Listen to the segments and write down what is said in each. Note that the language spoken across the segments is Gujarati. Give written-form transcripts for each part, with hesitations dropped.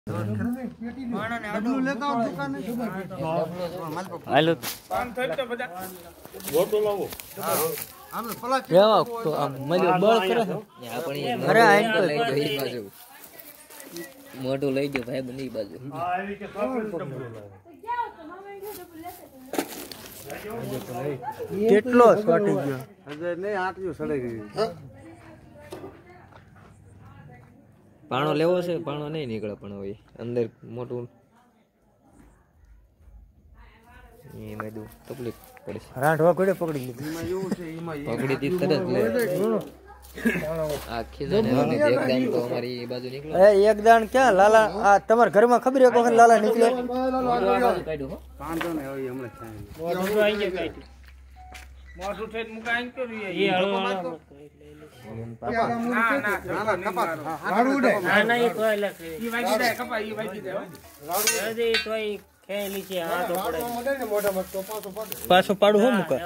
હાલો મોટું લઈ ગયો ભાઈ બની બાજુ કેટલો છોટી ગયો નહીં આટલું સડાઈ ગયું પાણો લેવો છે પાણો નહીં નીકળે પણ હવે અંદર મોટું એ મેદું તકલીફ પડશે રાંઠવા કોડે પકડી લીધી પકડી દી તરત લે આ ખીજાને એક દાણ તો અમારી બાજુ નીકળે એક દાણ ક્યાં લાલા આ તમારા ઘરમાં ખબર એક વખત લાલા નીકળે કાઢ્યો પાંચો ને હવે હમણાં મોટું આઈ ગયું કાઢ્યું મોટું થઈને મુકાઈ કર્યું એ હળો ના કપા હાડું ઉડે ના એ તોય લખે ઈ વાગી જાય કપા ઈ વાગી જાય અરે તોય ખેલી છે આ તો પડે મોઢા મત તો પાછો પાડું હું મુકા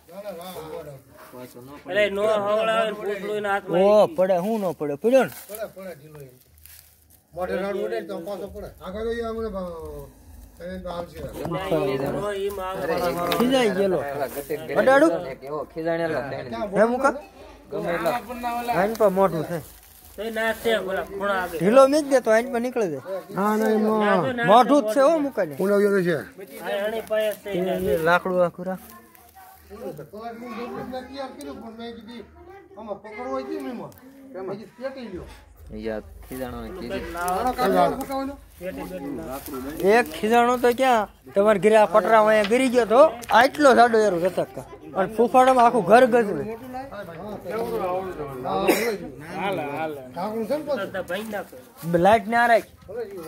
અરે નો હવળા પૂછલું ના હાથમાં ઓ પડે હું નો પડે પડ્યો ને પડે ઢીલો મોઢે રાડ ઉડે તો પાછો પડે આગળ ઈ આમને ખીજાઈ ગયેલો અડાડું કેવો ખીજાણેલો હે મુકા ગમે એટલા આઈન પર મોટું છે તો નાચે બોલા ખૂણા આવે ઢીલો મીજ દે તો આઈન પર નીકળે દે હા નહીં મોઢું જ છે હો મુકા ને ઉણાવ્યો છે આ અણી પાય છે લાકડું આખું રાખ એક ખીજાણો તો ક્યાં તમારે ઘરે આ પટરા અહીંયા ગરી ગયો તો આટલો સાડો યાર રતક અને ફૂફાડામાં આખું ઘર ગજવે લાઈટ ને આ રાખ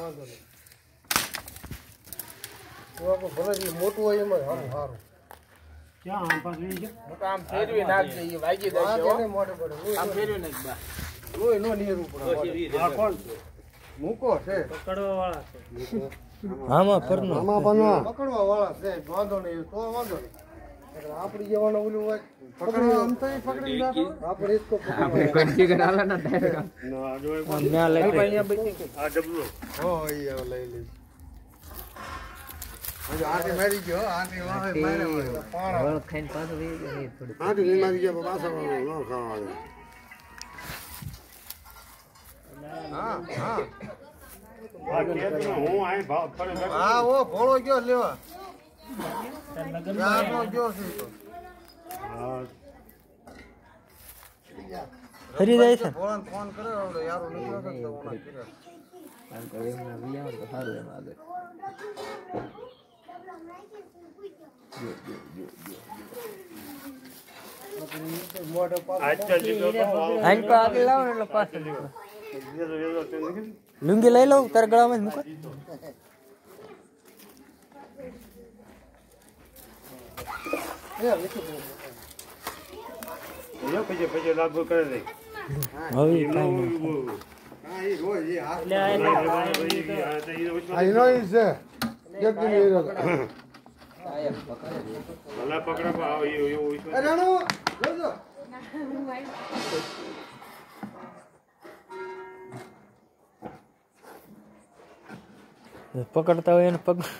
મોટું હોય એમાં સારું ક્યાં આમ ફેરવી નાખજે ઈ વાગી જાય આમ ફેરવી નાખ બા ઓય નો નીર ઉપર આ કોણ છે મૂકો છે પકડવા વાળા છે આમાં પરનો આમાં બનવા પકડવા વાળા છે વાંધો નહીં તો વાંધો નહીં આપડી જવાનો ઓલું હોય પકડવા આમ તો પકડી નાખો આપણે એક તો આપણે કોન્ફિગર આલા ના ડાયરેક્ટ ના જોય ના લઈ અહીંયા બેઠી આ ડબલો હો ઈ લઈ લે આટી મારી ગયો આટી વાહે મારે પાણ ખાઈને પાછો વી ગયો ને થોડું આટી મારી ગયો પાછો ન ખાવા હા હા આ કેતનો હું આય ભાવ પડે હા ઓ ભોળો ગયો લેવા યાર નો ગયો છે તો હા ફરી જાય છે ભોળાને ફોન કર્યો ઓલો યારો નીકળ્યો તો ઓલા કર્યો આમ કરે મને વિયા તો સારું એમ આગળ લુંગી લઈ લઉં તારા ગળામાં મૂકો પછી લાગુ કરે દે પકડતા હોય એને પગ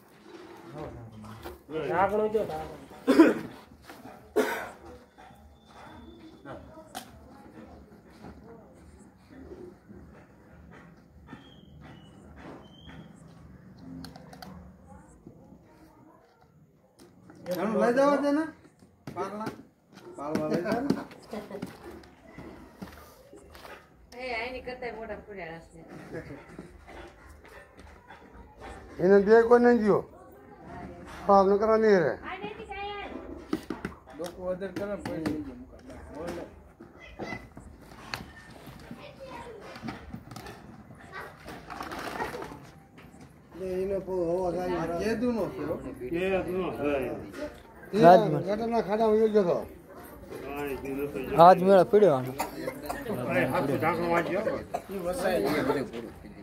લઈ જવા દે ને પાલવા લઈ જાવ એ આની કરતા મોટા ફુડિયા છે એને દે કોઈ નહીં ગયો પાપ ન કરા નહીં રે લોકો ઓર્ડર કરે પછી લઈ ગયો બોલ એને પો હોવા જાય કેદુ નો છે કેદુ નો રાજમાં ગટરના ખાડા વયો ગયો તો આજ મેળા પડ્યો આનો હાથ ઢાંકણો વાંચ્યો ઈ વસાઈ ગયો બધે પૂરું